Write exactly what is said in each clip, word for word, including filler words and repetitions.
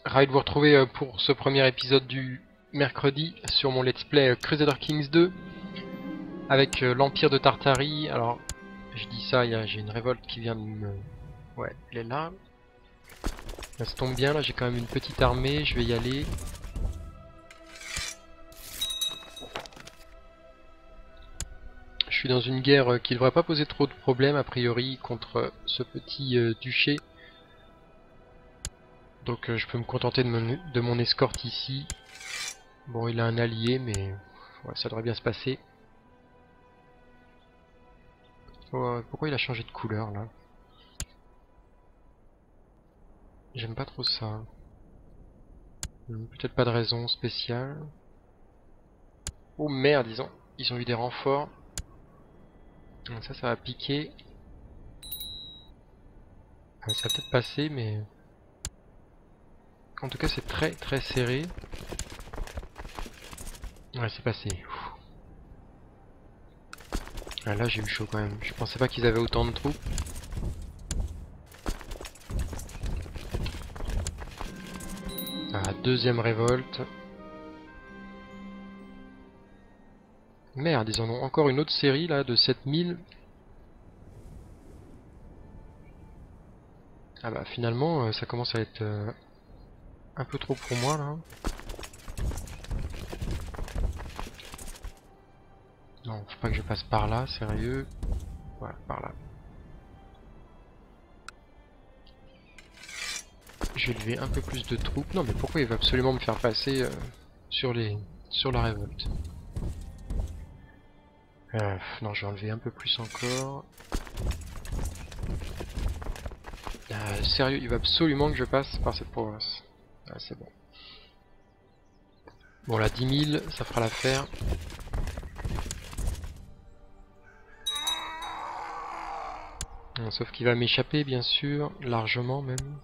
Ravi de vous retrouver euh, pour ce premier épisode du mercredi sur mon let's play euh, Crusader Kings deux avec euh, l'Empire de Tartarie. Alors, je dis ça, il y a- j'ai une révolte qui vient de me... Ouais, elle est là. Ça se tombe bien, là j'ai quand même une petite armée, je vais y aller. Je suis dans une guerre euh, qui devrait pas poser trop de problèmes a priori contre euh, ce petit euh, duché. Donc euh, je peux me contenter de mon, de mon escorte ici. Bon, il a un allié, mais ouais, ça devrait bien se passer. Oh, pourquoi il a changé de couleur là? J'aime pas trop ça. Hmm, Peut-être pas de raison spéciale. Oh merde, ils ont, ils ont eu des renforts. Donc ça, ça va piquer. Euh, Ça va peut-être passer, mais... En tout cas, c'est très très serré. Ouais, c'est passé. Ouh. Ah, là, j'ai eu chaud quand même. Je pensais pas qu'ils avaient autant de troupes. Ah, deuxième révolte. Merde, ils en ont encore une autre série là de sept mille. Ah bah finalement, euh, ça commence à être euh, un peu trop pour moi là. Non, faut pas que je passe par là, sérieux. Voilà, par là. Je vais lever un peu plus de troupes. Non, mais pourquoi il veut absolument me faire passer euh, sur les sur la révolte? euh, Non, je vais enlever un peu plus encore. Euh, sérieux, il va absolument que je passe par cette province. Ah, c'est bon. Bon, là, dix mille, ça fera l'affaire. Bon, sauf qu'il va m'échapper, bien sûr, largement même.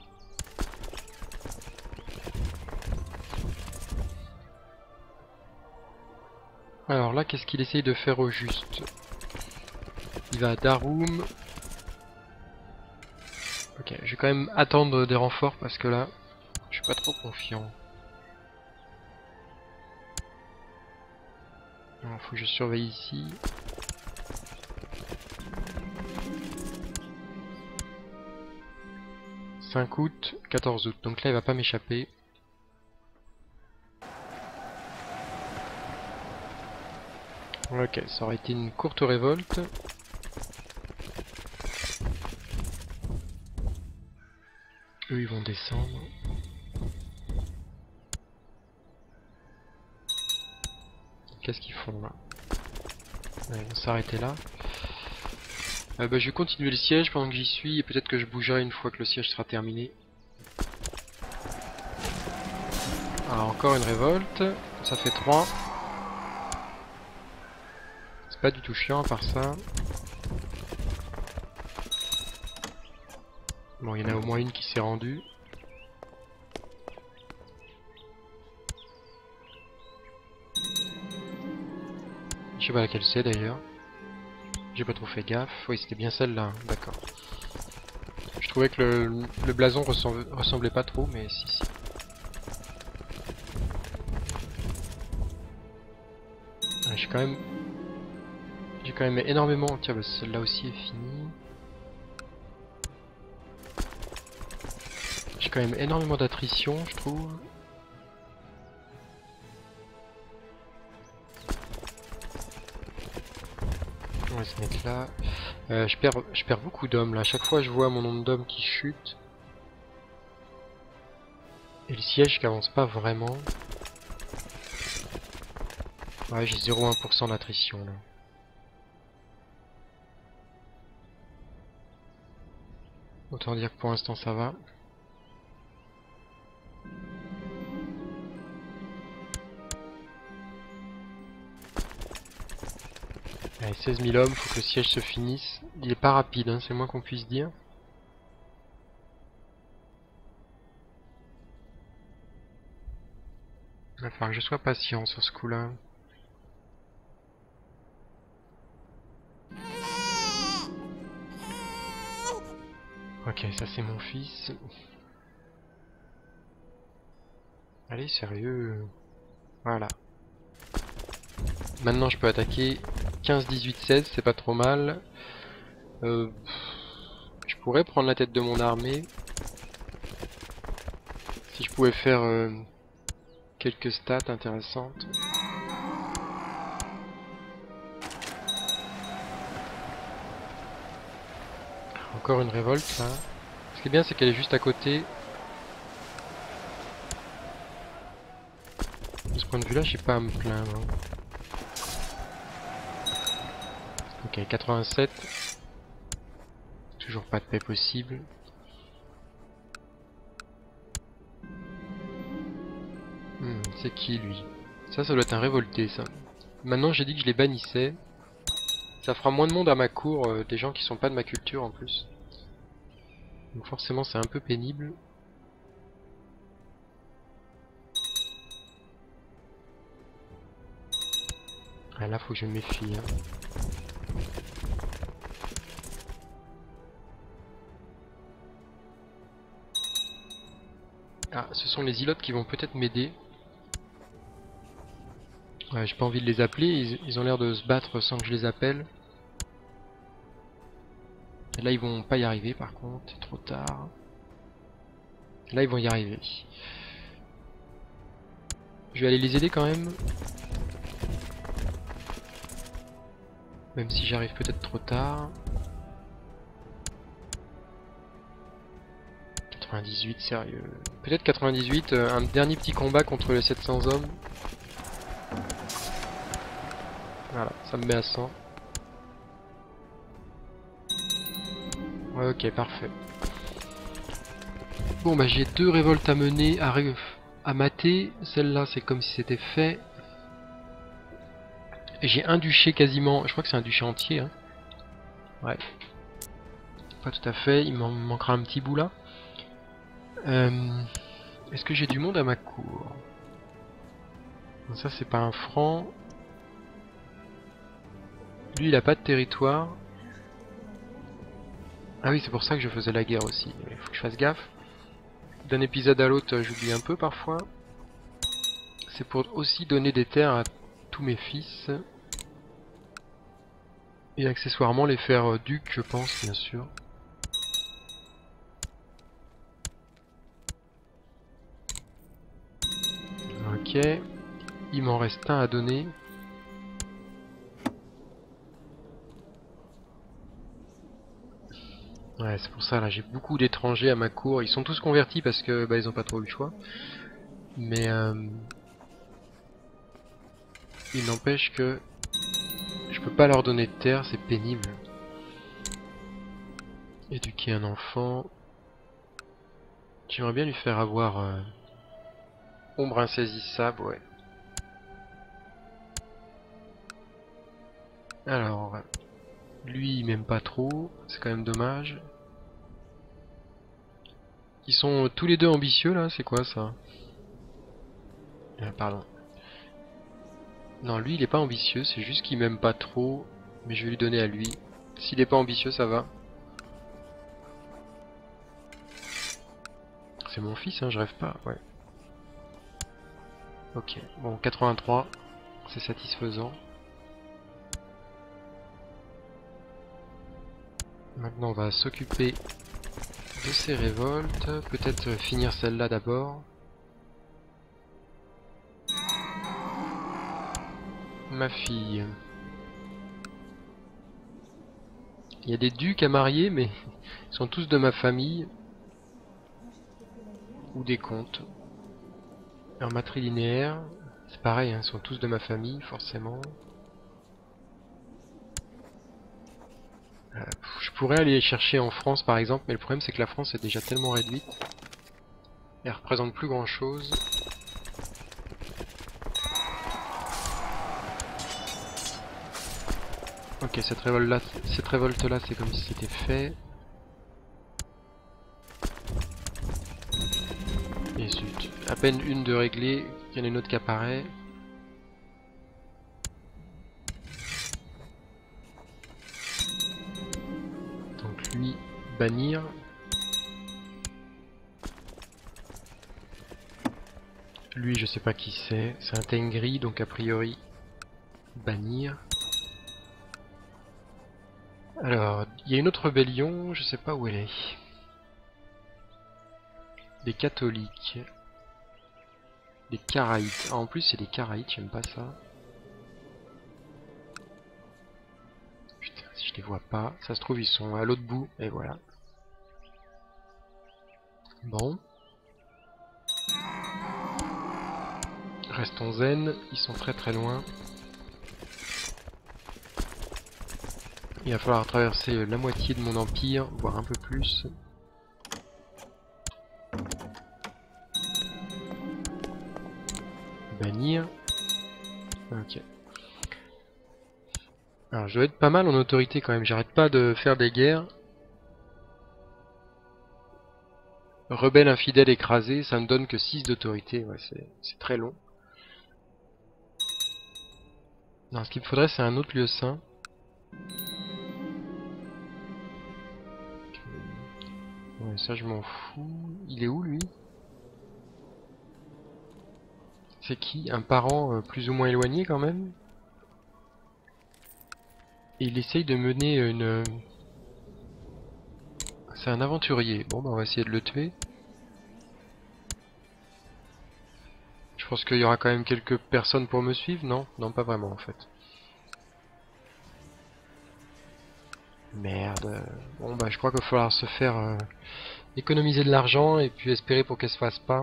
Alors là, qu'est-ce qu'il essaye de faire au juste? Il va à Darum. Ok, je vais quand même attendre des renforts parce que là, je suis pas trop confiant. Il faut que je surveille ici. cinq août, quatorze août. Donc là, il va pas m'échapper. Ok, ça aurait été une courte révolte. Eux, ils vont descendre. Qu'est-ce qu'ils font là? Ouais, ils vont s'arrêter là. Euh, bah, je vais continuer le siège pendant que j'y suis et peut-être que je bougerai une fois que le siège sera terminé. Ah, encore une révolte. Ça fait trois. C'est pas du tout chiant à part ça. Bon, il y en a au moins une qui s'est rendue. Je sais pas laquelle c'est d'ailleurs. J'ai pas trop fait gaffe. Oui, c'était bien celle-là. D'accord. Je trouvais que le, le blason ressemble, ressemblait pas trop, mais si, si. Ah, j'ai quand même... J'ai quand même énormément... Tiens, bah, celle-là aussi est finie. J'ai quand même énormément d'attrition, je trouve. On va se mettre là. Euh, je perds, je perds beaucoup d'hommes là. À chaque fois, je vois mon nombre d'hommes qui chute. Et le siège qui avance pas vraiment. Ouais, j'ai zéro virgule un pour cent d'attrition là. Autant dire que pour l'instant ça va. Allez, seize mille hommes, faut que le siège se finisse. Il est pas rapide, hein, c'est moins qu'on puisse dire. Il va falloir que je sois patient sur ce coup-là. Ok, ça c'est mon fils. Allez, sérieux. Voilà. Maintenant je peux attaquer quinze, dix-huit, seize, c'est pas trop mal. Euh, je pourrais prendre la tête de mon armée. Si je pouvais faire euh, quelques stats intéressantes. Encore une révolte là. Ce qui est bien c'est qu'elle est juste à côté. De ce point de vue là j'ai pas à me plaindre. Ok, quatre-vingt-sept. Toujours pas de paix possible. Hmm, c'est qui lui? Ça, ça doit être un révolté ça. Maintenant j'ai dit que je les bannissais. Ça fera moins de monde à ma cour, euh, des gens qui sont pas de ma culture en plus. Donc forcément c'est un peu pénible. Ah là faut que je me méfie. Hein. Ah, ce sont les ilotes qui vont peut-être m'aider. Ouais, j'ai pas envie de les appeler, ils, ils ont l'air de se battre sans que je les appelle. Et là ils vont pas y arriver par contre, c'est trop tard. Là ils vont y arriver. Je vais aller les aider quand même. Même si j'arrive peut-être trop tard. quatre-vingt-dix-huit, sérieux. Peut-être quatre-vingt-dix-huit, euh, un dernier petit combat contre les sept cents hommes. Voilà, ça me met à cent. Ouais, ok, parfait. Bon bah j'ai deux révoltes à mener, à, ré... à mater. Celle-là c'est comme si c'était fait. J'ai un duché quasiment, je crois que c'est un duché entier. Hein. Ouais. Pas tout à fait, il m'en manquera un petit bout là. Euh... Est-ce que j'ai du monde à ma cour? Ça c'est pas un franc. Lui il a pas de territoire. Ah oui c'est pour ça que je faisais la guerre aussi. Il faut que je fasse gaffe. D'un épisode à l'autre j'oublie un peu parfois. C'est pour aussi donner des terres à tous mes fils. Et accessoirement les faire ducs je pense bien sûr. Ok. Il m'en reste un à donner. Ouais, c'est pour ça, là, j'ai beaucoup d'étrangers à ma cour. Ils sont tous convertis parce que bah, ils ont pas trop eu le choix. Mais euh, il n'empêche que je peux pas leur donner de terre, c'est pénible. Éduquer un enfant. J'aimerais bien lui faire avoir euh, ombre insaisissable, ouais. Alors, lui il m'aime pas trop, c'est quand même dommage. Ils sont tous les deux ambitieux là, c'est quoi ça? Ah, pardon. Non, lui il est pas ambitieux, c'est juste qu'il m'aime pas trop, mais je vais lui donner à lui. S'il est pas ambitieux, ça va. C'est mon fils, hein, je rêve pas, ouais. Ok, bon, quatre-vingt-trois, c'est satisfaisant. Maintenant on va s'occuper de ces révoltes, peut-être finir celle-là d'abord. Ma fille. Il y a des ducs à marier, mais ils sont tous de ma famille. Ou des comtes. En matrilinéaire, c'est pareil, hein, ils sont tous de ma famille, forcément. Euh, je pourrais aller les chercher en France, par exemple, mais le problème c'est que la France est déjà tellement réduite. Elle représente plus grand chose. Ok, cette révolte-là, cette révolte-là, c'est comme si c'était fait. Et zut, à peine une de réglée, il y en a une autre qui apparaît. Donc lui, bannir. Lui, je sais pas qui c'est. C'est un Tengri, donc a priori, bannir. Alors, il y a une autre rébellion, je sais pas où elle est. Des catholiques. Des Karaïtes. Ah, en plus, c'est des Karaïtes, j'aime pas ça. Putain, si je les vois pas. Ça se trouve, ils sont à l'autre bout, et voilà. Bon. Restons zen, ils sont très très loin. Il va falloir traverser la moitié de mon empire, voire un peu plus. Bannir. Ok. Alors je dois être pas mal en autorité quand même, j'arrête pas de faire des guerres. Rebelle infidèle écrasé, ça me donne que six d'autorité, ouais, c'est très long. Non, ce qu'il me faudrait c'est un autre lieu saint. Ouais, ça je m'en fous. Il est où lui? C'est qui? Un parent euh, plus ou moins éloigné quand même? Et il essaye de mener une... C'est un aventurier. Bon bah on va essayer de le tuer. Je pense qu'il y aura quand même quelques personnes pour me suivre, non? Non, pas vraiment en fait. Merde. Bon bah je crois qu'il va falloir se faire euh, économiser de l'argent et puis espérer pour qu'elle se fasse pas.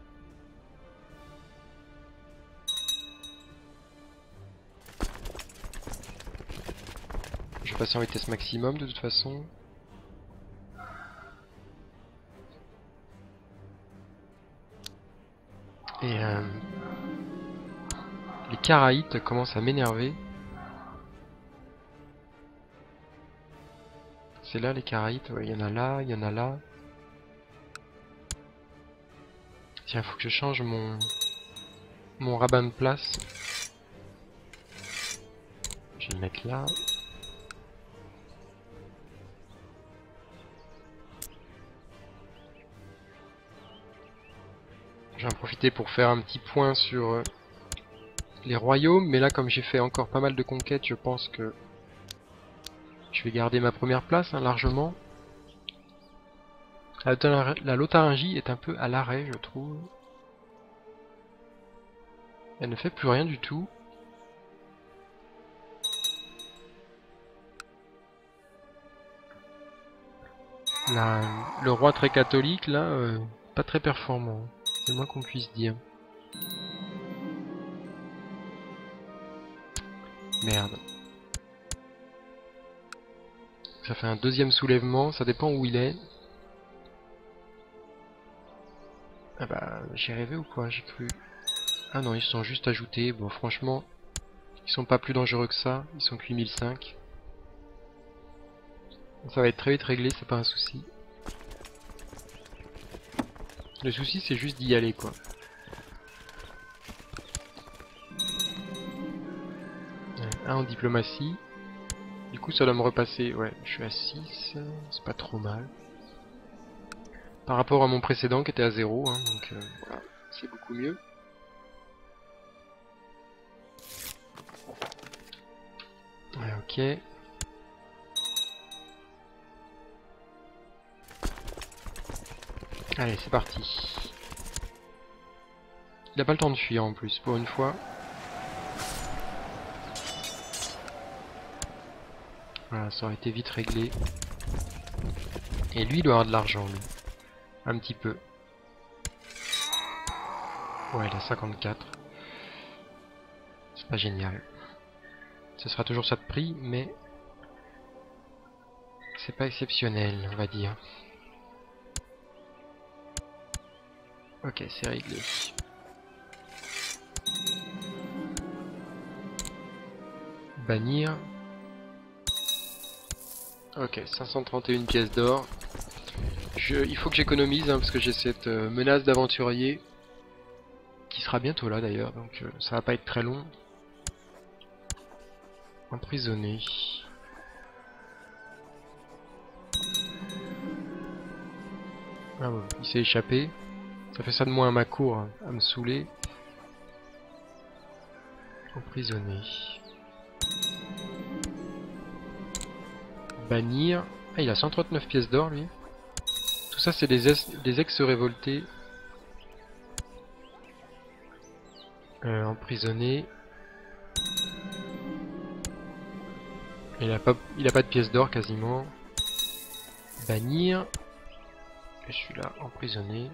Je vais passer en vitesse maximum de toute façon. Et euh, les Karaïtes commencent à m'énerver. C'est là les Karaïtes, ouais, il y en a là, il y en a là. Tiens, faut que je change mon mon rabbin de place. Je vais le mettre là. Je vais en profiter pour faire un petit point sur euh, les royaumes, mais là comme j'ai fait encore pas mal de conquêtes, je pense que je vais garder ma première place hein, largement. La, la Lotharingie est un peu à l'arrêt, je trouve. Elle ne fait plus rien du tout. La, le roi très catholique, là, euh, pas très performant. C'est le moins qu'on puisse dire. Merde. Ça fait un deuxième soulèvement, ça dépend où il est. Ah bah, j'ai rêvé ou quoi? J'ai cru... Ah non, ils se sont juste ajoutés. Bon, franchement, ils sont pas plus dangereux que ça. Ils sont que huit mille cinq. Ça va être très vite réglé, c'est pas un souci. Le souci, c'est juste d'y aller, quoi. Un en diplomatie. Du coup, ça doit me repasser. Ouais, je suis à six. C'est pas trop mal. Par rapport à mon précédent qui était à zéro. Hein, donc euh, voilà, c'est beaucoup mieux. Ouais, ok. Allez, c'est parti. Il a pas le temps de fuir en plus, pour une fois. Voilà, ça aurait été vite réglé. Et lui, il doit avoir de l'argent, lui. Un petit peu. Ouais, il a cinquante-quatre. C'est pas génial. Ce sera toujours ça de prix, mais... c'est pas exceptionnel, on va dire. Ok, c'est réglé. Bannir. Ok, cinq cent trente et une pièces d'or. Je, il faut que j'économise hein, parce que j'ai cette euh, menace d'aventurier qui sera bientôt là d'ailleurs, donc euh, ça va pas être très long. Emprisonné. Ah bon, il s'est échappé. Ça fait ça de moins à ma cour, hein, à me saouler. Emprisonné. Bannir. Ah, il a cent trente-neuf pièces d'or, lui. Tout ça, c'est des, des ex-révoltés. Euh, emprisonné. Il a pas, il a pas de pièces d'or quasiment. Bannir. Et celui-là, emprisonné.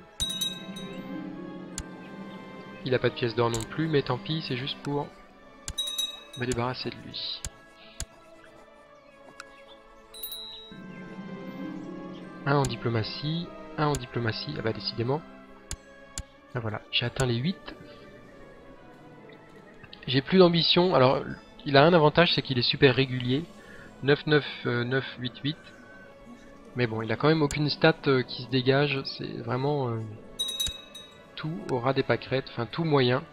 Il a pas de pièces d'or non plus, mais tant pis, c'est juste pour me débarrasser de lui. Un en diplomatie, un en diplomatie, ah bah décidément. Ah voilà, j'ai atteint les huit. J'ai plus d'ambition, alors il a un avantage, c'est qu'il est super régulier. neuf, neuf, neuf, huit, huit. Mais bon, il a quand même aucune stat euh, qui se dégage, c'est vraiment euh, tout au ras des pâquerettes, enfin tout moyen.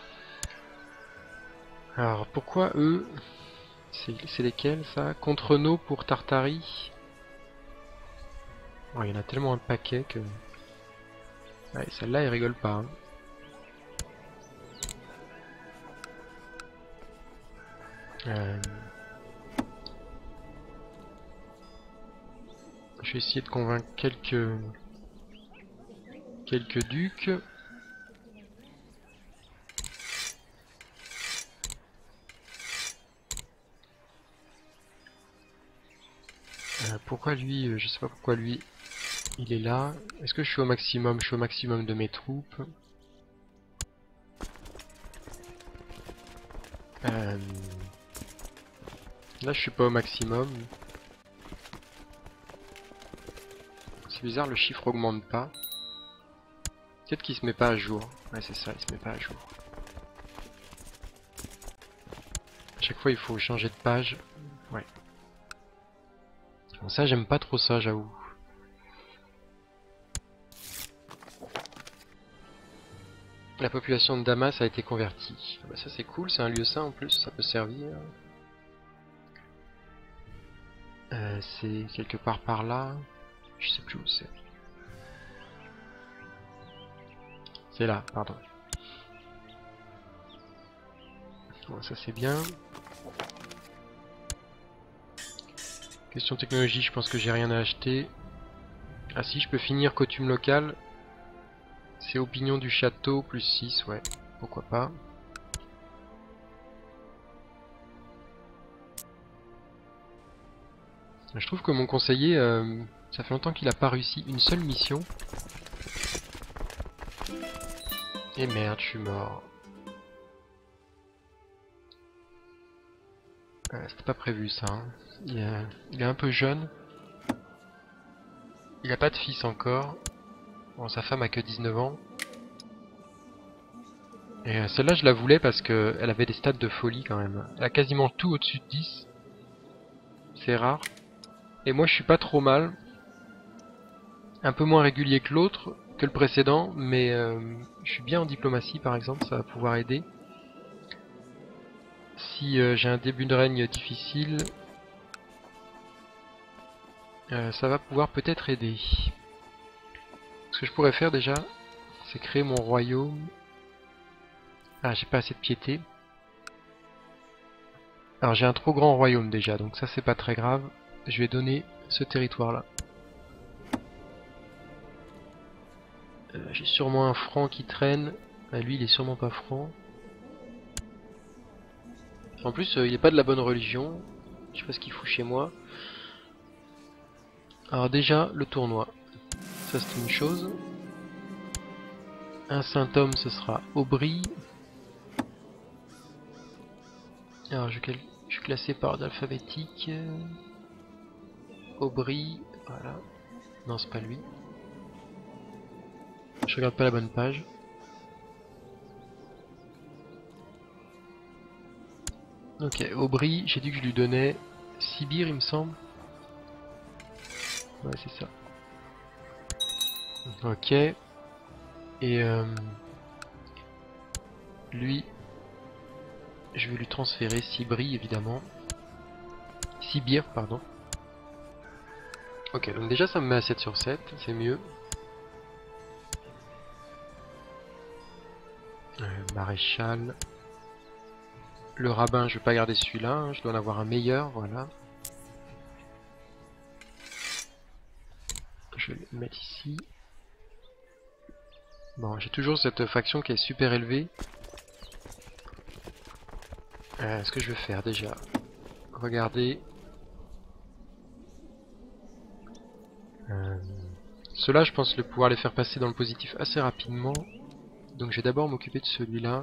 Alors pourquoi eux, c'est lesquels ça? Contre nous pour Tartary. Oh, il y en a tellement un paquet que... Ouais, celle-là, elle rigole pas. Hein. Euh... Je vais essayer de convaincre quelques... quelques ducs. Euh, pourquoi lui, euh, je sais pas pourquoi lui, il est là. Est-ce que je suis au maximum? Je suis au maximum de mes troupes. Euh... Là, je suis pas au maximum. C'est bizarre, le chiffre augmente pas. Peut-être qu'il se met pas à jour. Ouais, c'est ça, il se met pas à jour. À chaque fois, il faut changer de page. Ouais. Bon, ça, j'aime pas trop ça, j'avoue. La population de Damas a été convertie. Ah bah ça, c'est cool, c'est un lieu saint en plus, ça peut servir. Euh, c'est quelque part par là. Je sais plus où c'est. C'est là, pardon. Bon, ça c'est bien. Question technologie, je pense que j'ai rien à acheter. Ah si, je peux finir coutume locale. C'est opinion du château, plus six, ouais. Pourquoi pas. Je trouve que mon conseiller, euh, ça fait longtemps qu'il a pas réussi une seule mission. Et merde, je suis mort. Euh, C'était pas prévu ça. Hein. Il, est, il est un peu jeune. Il a pas de fils encore. Bon, sa femme a que dix-neuf ans. Et euh, celle-là, je la voulais parce que elle avait des stats de folie quand même. Elle a quasiment tout au-dessus de dix. C'est rare. Et moi, je suis pas trop mal. Un peu moins régulier que l'autre, que le précédent, mais euh, je suis bien en diplomatie par exemple, ça va pouvoir aider. Si euh, j'ai un début de règne difficile, euh, ça va pouvoir peut-être aider. Ce que je pourrais faire déjà, c'est créer mon royaume. Ah, j'ai pas assez de piété. Alors j'ai un trop grand royaume déjà, donc ça c'est pas très grave. Je vais donner ce territoire là. Euh, j'ai sûrement un franc qui traîne. Ah, lui il est sûrement pas franc. En plus euh, il est pas de la bonne religion. Je sais pas ce qu'il fout chez moi. Alors déjà le tournoi. Ça c'est une chose. Un saint homme ce sera Aubry. Alors je, je suis classé par ordre alphabétique. Aubry, voilà. Non c'est pas lui. Je regarde pas la bonne page. Ok, Aubry, j'ai dit que je lui donnais Sibir il me semble. Ouais c'est ça. Ok. Et euh, lui, je vais lui transférer Sibri évidemment. Sibir, pardon. Ok, donc déjà ça me met à sept sur sept, c'est mieux. Euh, maréchal. Le rabbin, je vais pas garder celui-là, hein, je dois en avoir un meilleur, voilà. Je vais le mettre ici. Bon, j'ai toujours cette faction qui est super élevée. Euh, ce que je vais faire déjà, regardez. Euh, Ceux-là, je pense le pouvoir les faire passer dans le positif assez rapidement. Donc je vais d'abord m'occuper de celui-là.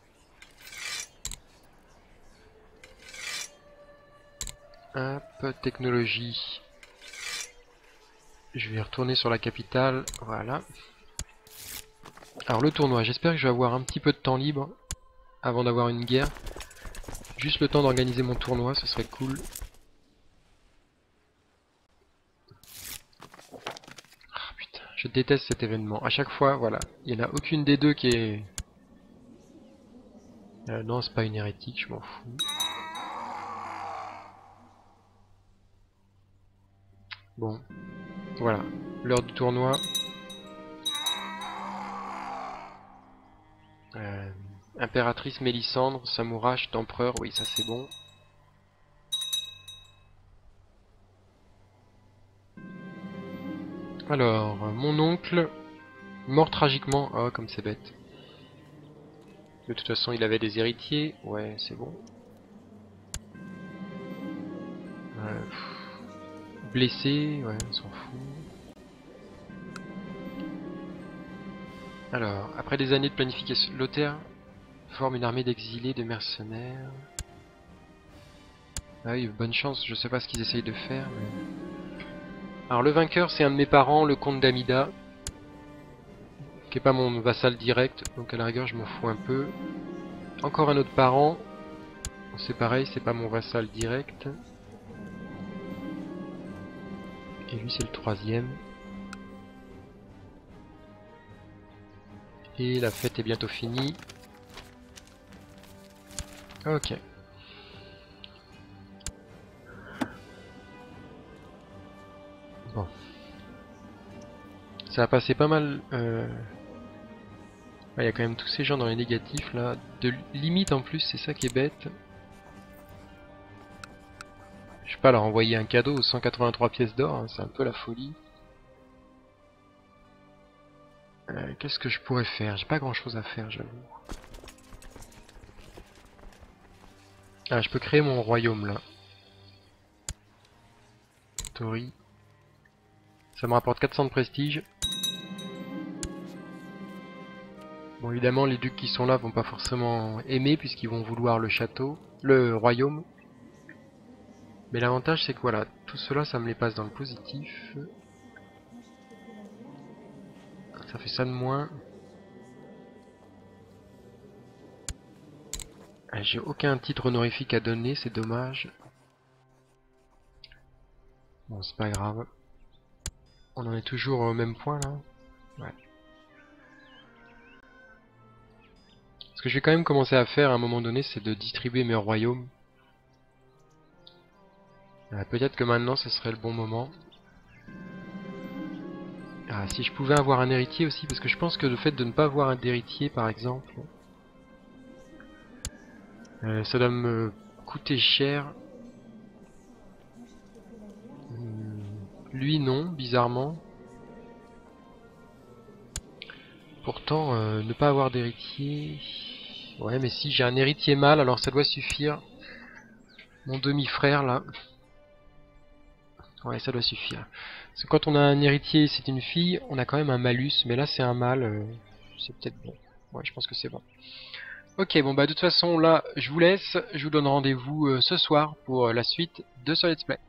Hop, technologie. Je vais retourner sur la capitale, voilà. Alors le tournoi, j'espère que je vais avoir un petit peu de temps libre avant d'avoir une guerre. Juste le temps d'organiser mon tournoi, ce serait cool. Ah, putain, je déteste cet événement. À chaque fois, voilà, il n'y en a aucune des deux qui est... Euh, non, c'est pas une hérétique, je m'en fous. Bon, voilà, l'heure du tournoi. Euh, impératrice Mélisandre, Samourache, d'empereur, oui ça c'est bon. Alors, mon oncle, mort tragiquement, oh comme c'est bête. De toute façon il avait des héritiers, ouais c'est bon. Euh, blessé, ouais on s'en fout. Alors, après des années de planification, Lothaire forme une armée d'exilés, de mercenaires. Ah oui, bonne chance, je sais pas ce qu'ils essayent de faire. Mais... Alors le vainqueur c'est un de mes parents, le comte d'Amida. Qui est pas mon vassal direct, donc à la rigueur je m'en fous un peu. Encore un autre parent. C'est pareil, c'est pas mon vassal direct. Et lui c'est le troisième. Et la fête est bientôt finie. Ok. Bon. Ça a passé pas mal... Euh... Il y a quand même tous ces gens dans les négatifs là. De limite en plus, c'est ça qui est bête. Je sais pas, leur envoyer un cadeau aux cent quatre-vingt-trois pièces d'or, hein, c'est un peu la folie. Euh, Qu'est-ce que je pourrais faire? J'ai pas grand chose à faire, j'avoue. Ah, je peux créer mon royaume là. Tori. Ça me rapporte quatre cents de prestige. Bon, évidemment, les ducs qui sont là vont pas forcément aimer puisqu'ils vont vouloir le château, le royaume. Mais l'avantage, c'est que voilà, tout cela, ça me les passe dans le positif. Ça fait ça de moins. Ah, j'ai aucun titre honorifique à donner, c'est dommage. Bon, c'est pas grave. On en est toujours au même point là. Ouais. Ce que je vais quand même commencer à faire à un moment donné, c'est de distribuer mes royaumes. Euh, Peut-être que maintenant, ce serait le bon moment. Ah, si je pouvais avoir un héritier aussi, parce que je pense que le fait de ne pas avoir un héritier, par exemple, euh, ça doit me coûter cher. Hum, lui, non, bizarrement. Pourtant, euh, ne pas avoir d'héritier... Ouais, mais si j'ai un héritier mâle, alors ça doit suffire. Mon demi-frère, là. Ouais, ça doit suffire. Parce que quand on a un héritier, c'est une fille, on a quand même un malus, mais là c'est un mâle, euh, c'est peut-être bon. Ouais, je pense que c'est bon. Ok, bon bah de toute façon là, je vous laisse, je vous donne rendez-vous euh, ce soir pour euh, la suite de ce let's play.